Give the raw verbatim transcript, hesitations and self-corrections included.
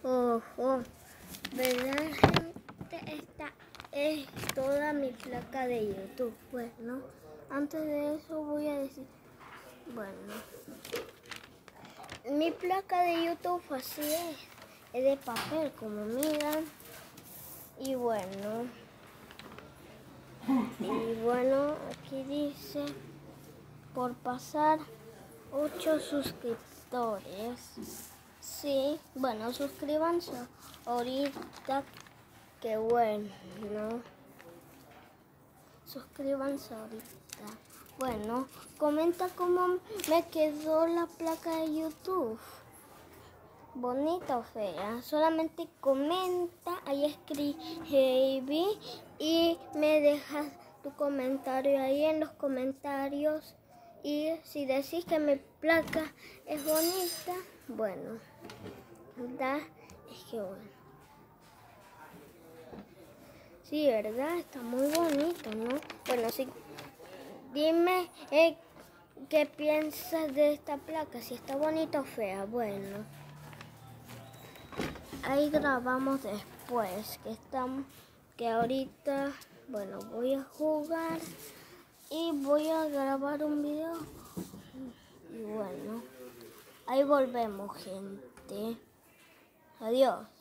Ojo, ¿verdad, gente? Esta es toda mi placa de YouTube. Bueno, antes de eso voy a decir, bueno, mi placa de YouTube así es, es de papel, como miran. Y bueno, y bueno, aquí dice, por pasar ocho suscriptores. Sí, bueno, suscríbanse ahorita, que bueno, suscríbanse ahorita. Bueno, comenta cómo me quedó la placa de YouTube. ¿Bonita o fea? Solamente comenta, ahí escribí y me dejas tu comentario ahí en los comentarios. Y si decís que mi placa es bonita, bueno, ¿verdad? Es que bueno. Sí, ¿verdad? Está muy bonito, ¿no? Bueno, sí, dime eh, qué piensas de esta placa, si está bonita o fea. Bueno, ahí grabamos después, que estamos, que ahorita, bueno, voy a jugar y voy a grabar un video. Y bueno, ahí volvemos, gente. Adiós.